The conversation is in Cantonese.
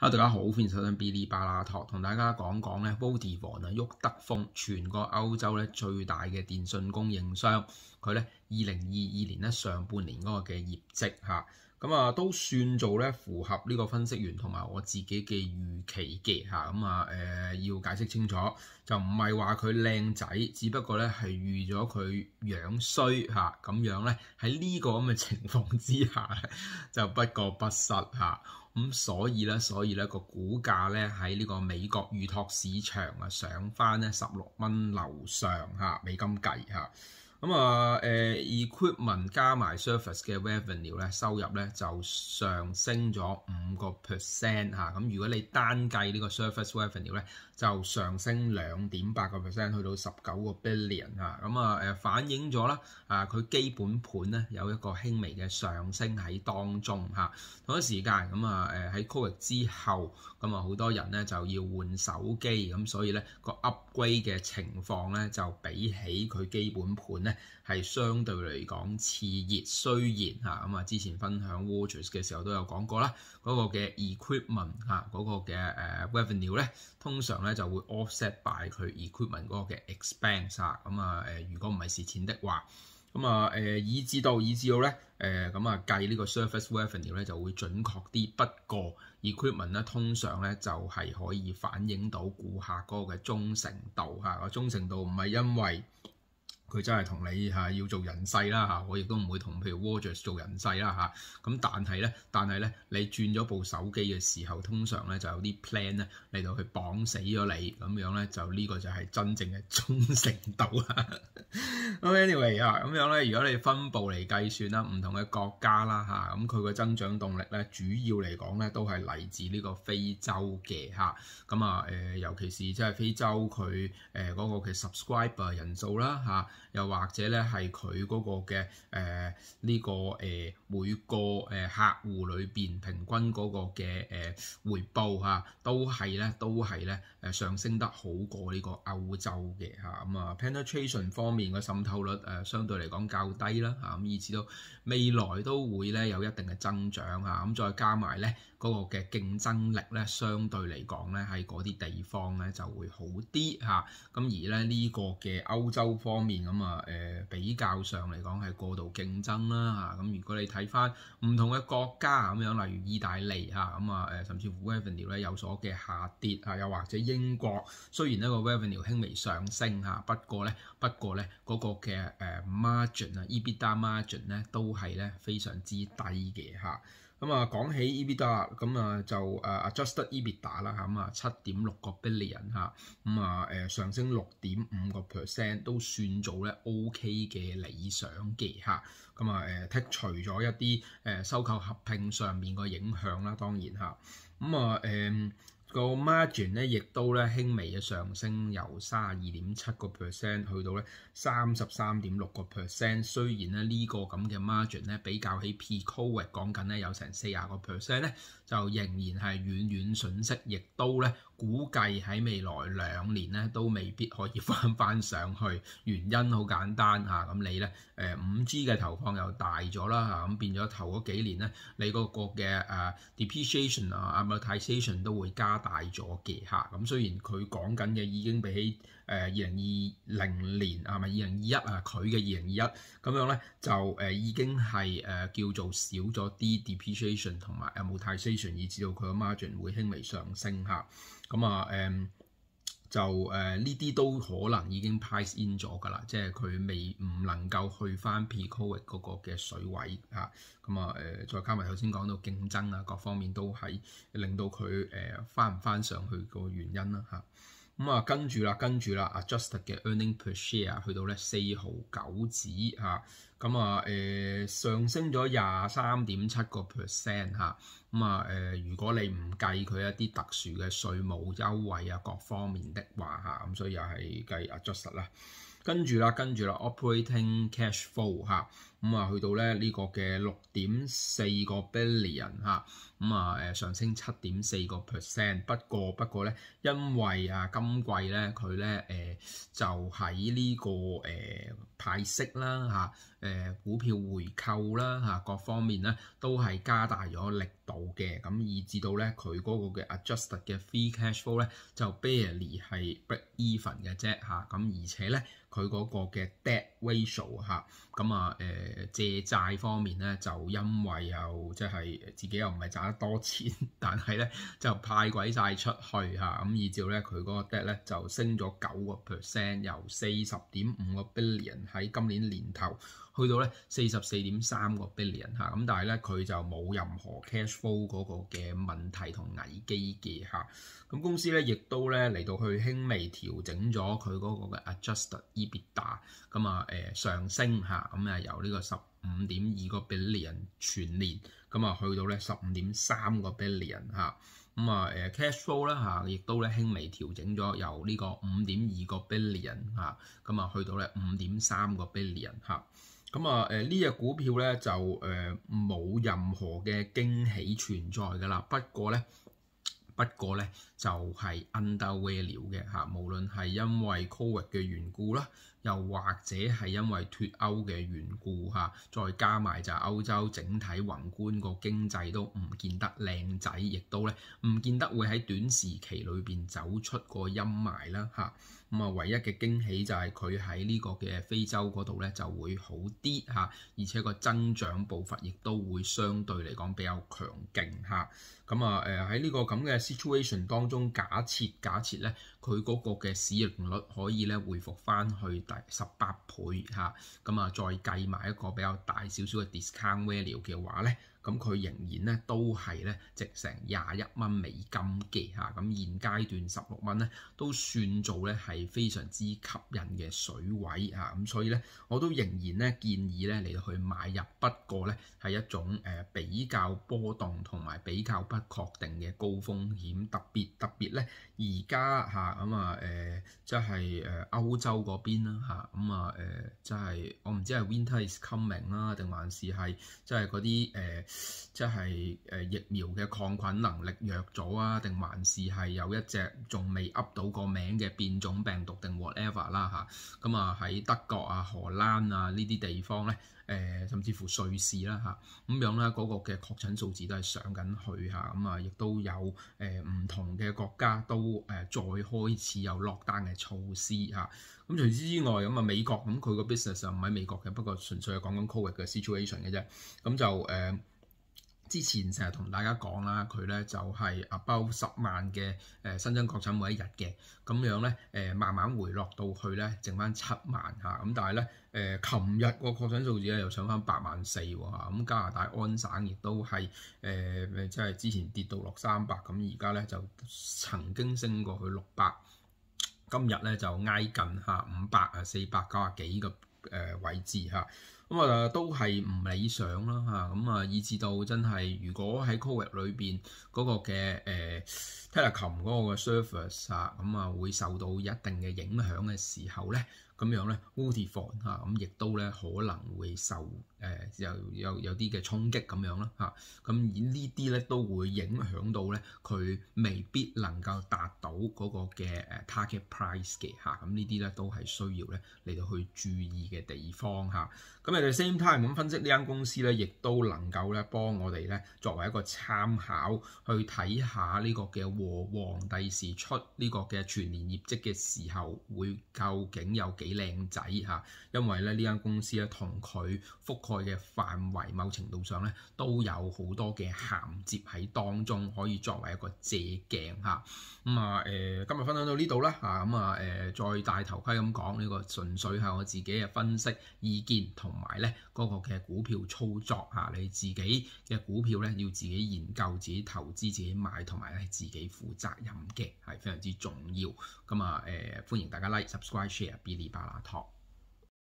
Hello，大家好，歡迎收聽 Billy 巴拉托，同大家講講咧 Vodafone 沃德豐，全個歐洲咧最大嘅電信供應商，佢咧2022年咧上半年嗰個嘅業績嚇，咁都算做咧符合呢個分析員同埋我自己嘅預期嘅嚇，要解釋清楚，就唔係話佢靚仔，只不過咧係預咗佢樣衰嚇，咁樣咧喺呢個咁嘅情況之下咧就不過不失嚇。咁所以咧個股價咧喺呢個美國預託市場上翻咧16蚊樓上嚇美金計嚇。equipment 加埋 service 嘅 revenue 咧收入咧就上升咗5% 嚇。咁如果你單計呢個 service revenue 咧就上升2.8% 去到19個 billion 嚇。反映咗啦佢基本盤咧有一個輕微嘅上升喺當中嚇。同一時間喺 COVID 之後好多人咧就要換手機，咁所以咧個 upgrade 嘅情況咧就比起佢基本盤咧係相對嚟講熾熱。雖然之前分享 Watches 嘅時候都有講過啦，嗰個嘅 equipment 嗰個嘅revenue 咧通常咧就會 offset by 佢 equipment 嗰個嘅 expense 如果唔係蝕錢的話。以至到咧計呢個 service revenue 咧就會準確啲，不過 equipment 咧通常咧就係可以反映到顧客嗰個嘅忠誠度嚇。個忠誠度唔係因為佢真係同你要做人世啦嚇，我亦都唔會同譬如 Watches 做人世啦嚇。咁但係咧你轉咗部手機嘅時候，通常咧就有啲 plan 咧嚟到去綁死咗你，咁樣咧就呢個就係真正嘅忠誠度啊。Anyway 咁樣咧，如果你分佈嚟計算啦，唔同嘅國家啦嚇，咁佢個增長動力咧主要嚟講咧都係嚟自呢個非洲嘅嚇。尤其是即係非洲佢嗰個嘅 subscriber 人數啦嚇。又或者咧係佢嗰個嘅每個客戶裏邊平均嗰個嘅回報嚇，都係咧上升得好過呢個歐洲嘅嚇。penetration 方面嘅滲透率相對嚟講較低啦嚇，以至到未來都會咧有一定嘅增長嚇。再加埋咧嗰個嘅競爭力咧，相對嚟講咧喺嗰啲地方咧就會好啲嚇。而咧呢個嘅歐洲方面比較上嚟講係過度競爭啦嚇。如果你睇翻唔同嘅國家咁樣，例如意大利嚇甚至乎 revenue 咧有所嘅下跌嚇，又或者英國雖然呢個 revenue 輕微上升嚇，不過咧嗰個嘅margin EBITDA margin 咧都係咧非常之低嘅嚇。講起 EBITDA 就adjusted EBITDA 啦嚇7.6個 billion 嚇，上升6.5%都算做咧 OK 嘅理想嘅嚇。剔除咗一啲收購合併上面個影響啦，當然嚇。個 margin 咧亦都咧輕微嘅上升，由32.7% 去到咧33.6%。雖然咧呢個咁嘅 margin 咧比較起 pre-COVID 講緊咧有成40%咧，就仍然係遠遠遜色，亦都咧估計喺未來2年咧都未必可以翻上去。原因好簡單嚇，咁你咧5G 嘅投放又大咗啦嚇，咁變咗頭嗰幾年咧你嗰個嘅depreciation amortization 都會加大咗嘅嚇。咁雖然佢講緊嘅已經比起2020年2021佢嘅2021咁樣咧就已經係叫做少咗啲 depreciation 同埋 amortization， 以至到佢個 margin 會輕微上升嚇。呢啲都可能已經 price in 咗㗎啦，即係佢唔能夠去翻 pre-COVID 嗰個嘅水位嚇。再加埋頭先講到競爭各方面都係令到佢翻唔翻上去個原因啦嚇。跟住啦 adjusted 嘅 earning per share 去到咧4.9紙嚇。上升咗23.7% 嚇。如果你唔計佢一啲特殊嘅稅務優惠各方面的話嚇，所以又係計 adjusted 啦。跟住啦 operating cash flow 嚇， 去到咧呢個嘅6.4個 billion 嚇，上升7.4%。不過咧，因為今季咧佢咧就喺呢個派息啦股票回購啦各方面咧都係加大咗力度嘅，咁以至到咧佢嗰個嘅 adjusted 嘅 free cash flow 咧就 barely 係 break even 嘅啫咁而且咧佢嗰個嘅 debt ratio 借債方面咧就因為又即係自己又唔係賺得多錢，但係咧就派鬼晒出去咁以至咧佢嗰個 debt 咧就升咗9%，由40.5個 billion 喺今年年頭去到咧44.3個 billion 咁但係咧佢就冇任何 cash flow 嗰個嘅問題同危機嘅咁公司咧亦都咧嚟到去輕微調整咗佢嗰個嘅 adjusted EBITDA 上升由呢個15.2個 billion 全年去到咧15.3個 billion cash flow 咧亦都咧輕微調整咗由呢個5.2個 billion 去到咧5.3個 billion呢隻股票咧就冇任何嘅驚喜存在㗎啦。不過咧就係 undervalue 嘅無論係因為 COVID 嘅緣故啦，又或者係因為脫歐嘅緣故再加埋就係歐洲整體宏觀個經濟都唔見得靚仔，亦都咧唔見得會喺短時期裏邊走出個陰霾啦唯一嘅驚喜就係佢喺呢個嘅非洲嗰度咧就會好啲而且個增長步伐亦都會相對嚟講比較強勁喺呢個咁嘅 situation 當中，假設咧佢嗰個嘅市盈率可以咧回復翻去第18倍再計埋一個比較大少少嘅 discount value 嘅話咧，咁佢仍然咧都係咧值成21蚊美金嘅咁現階段16蚊咧都算做咧係非常之吸引嘅水位咁所以咧我都仍然咧建議咧嚟到去買入，不過咧係一種比較波動同埋比較不確定嘅高風險，特別咧而家即係歐洲嗰邊啦即係我唔知係 winter is coming 啦，定還是係即係嗰啲即係疫苗嘅抗菌能力弱咗定還是係有一隻仲未噏到個名嘅變種病毒定 whatever 啦喺德國荷蘭呢啲地方咧甚至乎瑞士啦咁樣咧嗰個嘅確診數字都係上緊去亦都有唔同嘅國家都再開始有落單嘅措施咁除此之外美國佢個 business 就唔喺美國嘅，不過純粹係講緊 COVID 嘅 situation 嘅啫咁就之前成日同大家講啦，佢咧就係 above 10萬嘅新增確診每一日嘅，咁樣咧慢慢回落到去咧剩翻7萬咁但係咧琴日個確診數字咧又上翻8萬4咁加拿大安省亦都係即係之前跌到落300，咁而家咧就曾經升過去600，今日咧就挨近500、490幾個位置咁都係唔理想啦以至到真係如果喺 COVID 裏邊嗰個嘅Telecom 嗰個嘅 service 會受到一定嘅影響嘅時候咧，咁樣咧 Vodafone 咁亦都咧可能會受有啲嘅衝擊咁樣啦咁而呢啲咧都會影響到咧佢未必能夠達到嗰個嘅target price 嘅咁呢啲咧都係需要咧嚟到去注意嘅地方咁at the same time 咁分析呢間公司咧，亦都能夠咧幫我哋咧作為一個參考去睇下呢個嘅和黃第時出呢個嘅全年業績嘅時候會究竟有幾靚仔因為咧呢間公司咧同佢覆蓋嘅範圍某程度上咧都有好多嘅銜接喺當中，可以作為一個借鏡今日分享到呢度啦再戴頭盔咁講，呢個純粹係我自己嘅分析意見同埋咧嗰個嘅股票操作你自己嘅股票咧要自己研究、自己投資、自己買，同埋咧自己負責任嘅係非常之重要。歡迎大家 like、subscribe、share 嗶哩吧啦托。